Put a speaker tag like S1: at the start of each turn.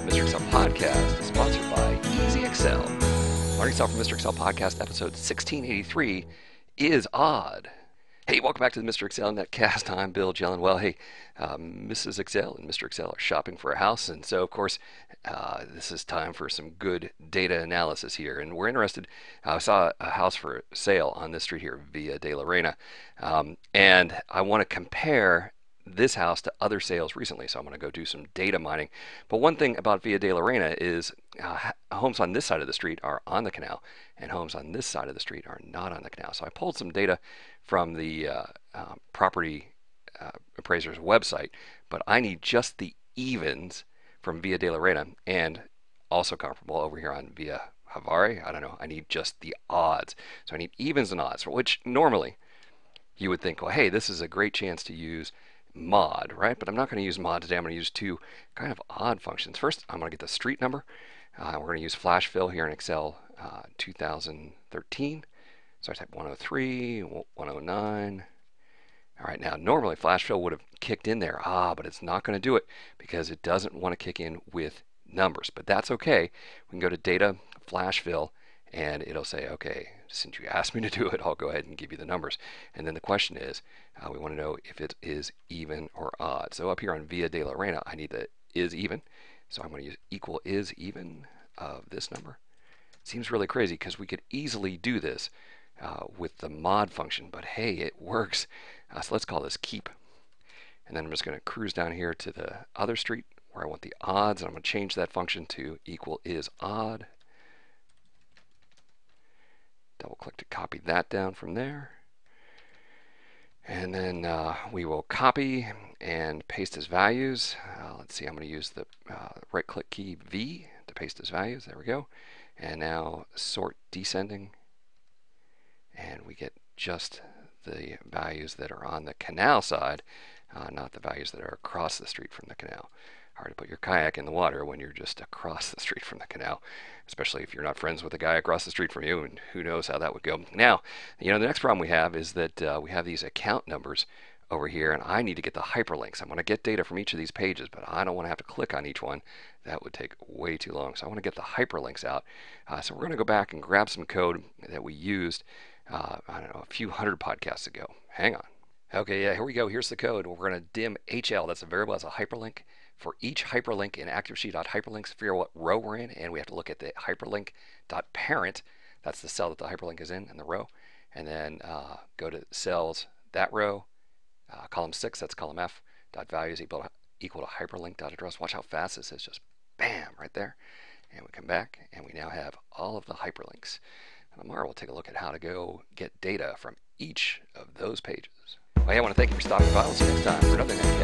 S1: MrExcel Podcast is sponsored by EasyExcel. Learning Excel from MrExcel Podcast, episode 1683 is odd. Hey, welcome back to the MrExcel Netcast. I'm Bill Jelen. Well, hey, Mrs. Excel and Mr. Excel are shopping for a house, and so, of course, this is time for some good data analysis here. And we're interested. I saw a house for sale on this street here, Via de la Reina, and I want to compare this house to other sales recently, so I'm going to go do some data mining. But one thing about Via de la Reina is homes on this side of the street are on the canal, and homes on this side of the street are not on the canal. So I pulled some data from the property appraiser's website, but I need just the evens from Via de la Reina, and also comparable over here on Via Havari. I don't know. I need just the odds. So I need evens and odds, which normally you would think, well, hey, this is a great chance to use mod, right? But I'm not going to use mod today. I'm going to use two kind of odd functions. First, I'm going to get the street number. We're going to use flash fill here in Excel 2013. So I type 103, 109. All right, now normally flash fill would have kicked in there, but it's not going to do it because it doesn't want to kick in with numbers. But that's okay. We can go to data, flash fill, and it'll say, okay, since you asked me to do it, I'll go ahead and give you the numbers. And then the question is, we want to know if it is even or odd. So up here on Via de la Reina, I need the is even. So I'm going to use equal is even of this number. Seems really crazy because we could easily do this with the mod function, but hey, it works. So let's call this keep. And then I'm just going to cruise down here to the other street where I want the odds, and I'm going to change that function to equal is odd. Double click to copy that down from there. And then we will copy and paste as values. Let's see, I'm going to use the right click key V to paste as values. There we go. And now sort descending. And we get just the values that are on the canal side, not the values that are across the street from the canal. Hard to put your kayak in the water when you're just across the street from the canal, especially if you're not friends with the guy across the street from you, and who knows how that would go. Now, the next problem we have is that we have these account numbers over here, and I need to get the hyperlinks. I'm going to get data from each of these pages, but I don't want to have to click on each one. That would take way too long. So I want to get the hyperlinks out. So we're going to go back and grab some code that we used, I don't know, a few hundred podcasts ago. Hang on. Okay, yeah, here we go. Here's the code. We're going to dim HL. That's a variable as a hyperlink. For each hyperlink in ActiveSheet.hyperlinks, figure out what row we're in, and we have to look at the hyperlink.parent. That's the cell that the hyperlink is in the row. And then go to cells, that row, column 6, that's column F, dot values equal to hyperlink.address. Watch how fast this is, just bam, right there. And we come back, and we now have all of the hyperlinks. And tomorrow we'll take a look at how to go get data from each of those pages. Well, hey, I want to thank you for stopping by. We'll see you next time for another